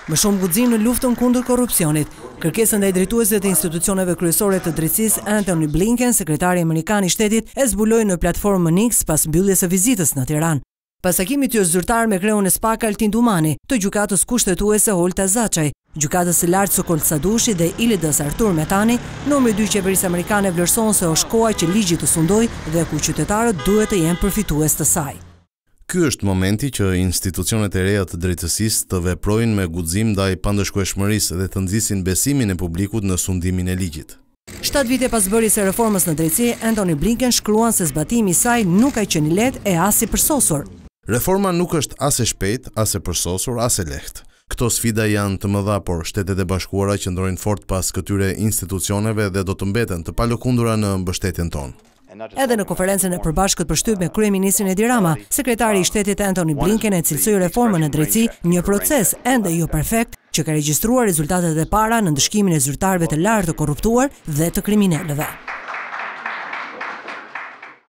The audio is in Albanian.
Më shumë guxim në luftën kundër korrupsionit. Kërkesën ndaj drejtuesve të institucioneve kryesore të drejtësisë Antony Blinken, sekretari amerikan i shtetit, e zbuloi në platformën X pas mbylljes së vizitës në Tiranë. Pas takimit të zyrtar me kreun e SPAK Altin Dumani, të gjykatës kushtetuese Holta Zaçaj, gjykatës së lartë Sokol Sadushi dhe Ilidas Artur Metani, numri 2 qeverisë amerikane vlerëson se është koha që ligji të sundojë dhe ku qytetarët duhet të jenë përfitues të saj. Ky është momenti që institucionet e reja të drejtësisë të veprojnë me guxim ndaj pandëshkueshmërisë dhe të nxisin besimin e publikut në sundimin e ligjit. 7 vite pas bërjes së reformës në drejtësi, Antony Blinken shkruan se zbatimi i saj nuk ka qenë i lehtë e as i përsosur. Reforma nuk është as e shpejtë, as e përsosur, as e lehtë. Këto sfida janë të mëdha, por Shtetet e Bashkuara qëndrojnë fort pas këtyre institucioneve dhe do të mbeten të palëkundura në mbështetjen tonë. Edhe në konferencën e përbashkët për shtyp me kryeministrin Edi Rama, sekretari i shtetit Antony Blinken e cilësoi reformën në drejtësi një proces ende jo perfekt që ka regjistruar rezultatet e para në ndëshkimin e zyrtarëve të lartë të korruptuar dhe të kriminalëve.